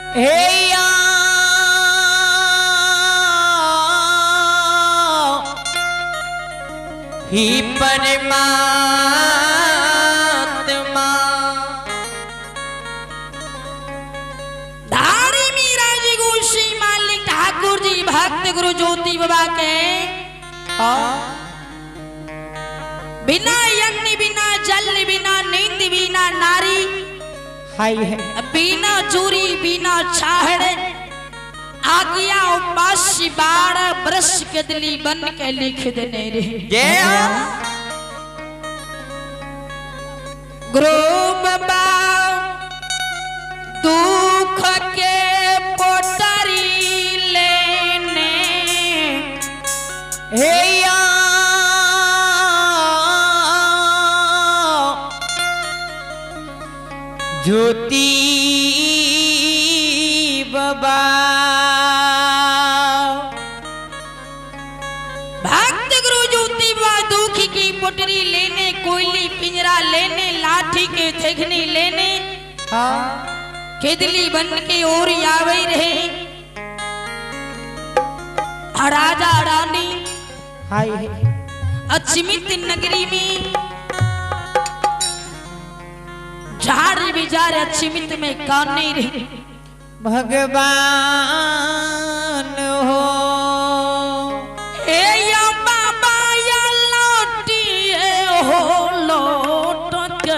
हे या ही परमात्मा धारी मीरा जी गुशी मालिक ठाकुर जी भक्त गुरु ज्योति बाबा के बिना यज्ञ बिना जल बिना नींद बिना नारी हाय है बिना चूरी बिना छाहड़ आज्ञा उपासी 12 वर्ष के दिली बन के लिख देने रे गुरु बाबा दुख के पोटरी लेने हे या ज्योति बाबा भक्त गुरु ज्योति बाबा दुखी की पोटरी लेने कोयली पिंजरा लेने लाठी के थेगनी लेने केदली बन के ओर आवे रहे राजा रानी हाय है अचिमित नगरी में झाड़ बिजार अचिमित में काने रहे भगवान हो ए या बाबा या लौटी हो लौट के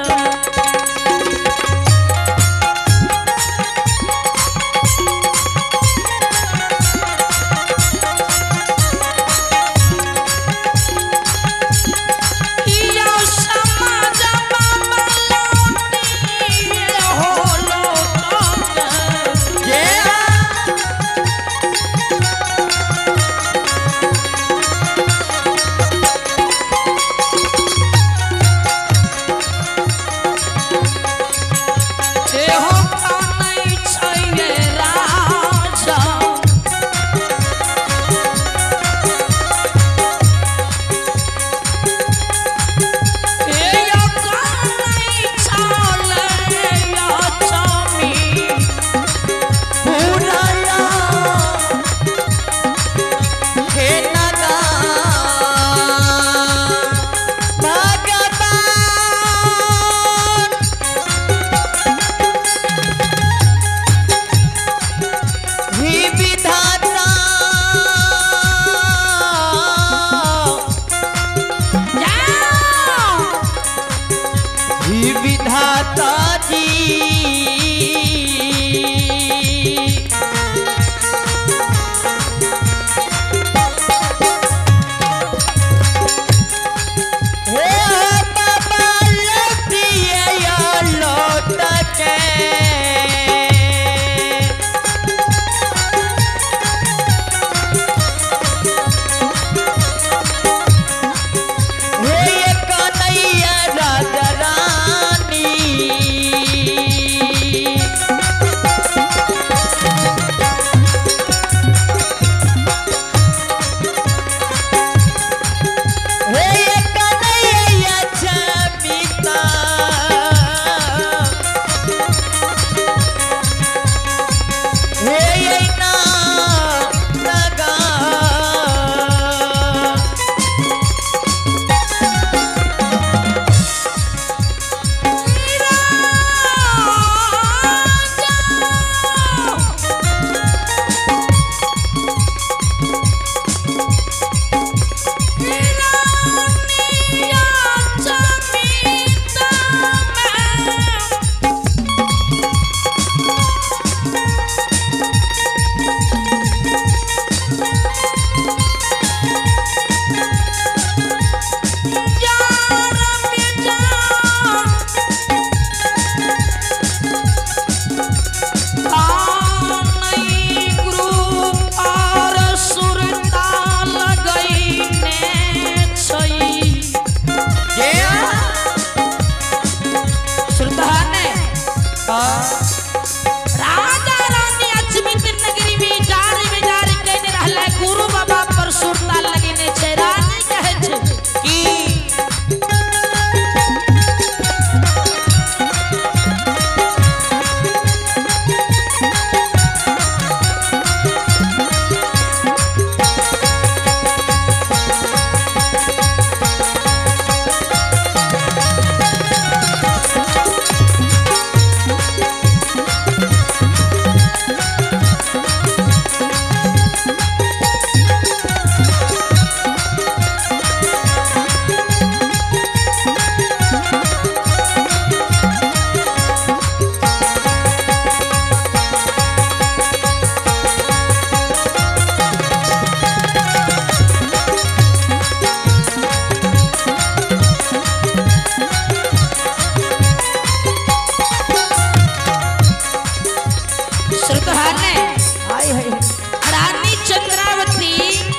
श्रोता ने हाय हाय रानी चंद्रावती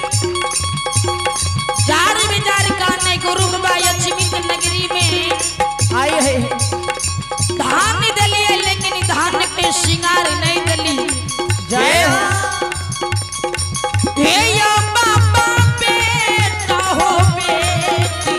जार विचार काने गुरु बाबा अजमित नगरी में हाय हाय धान दली है, लेकिन धान के श्रृंगार नहीं दली। जय हो हे या बाबा बेटा हो बेटी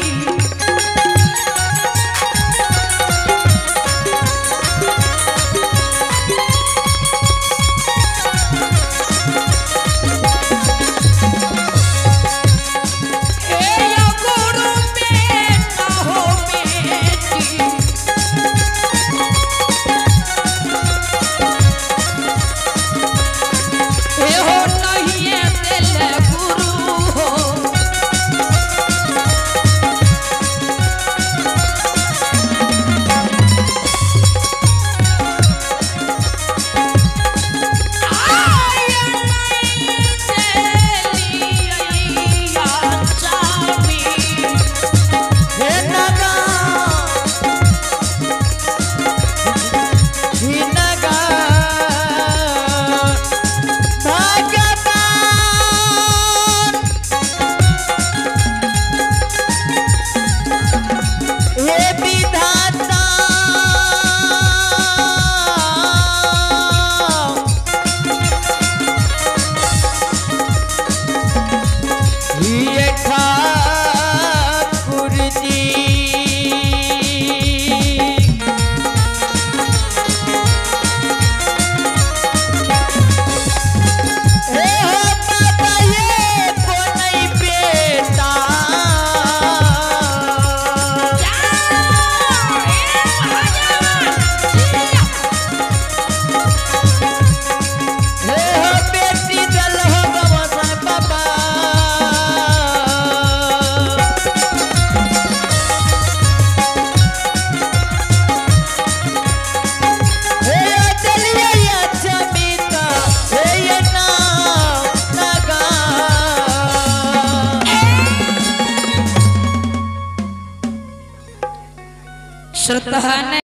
श्रोता ने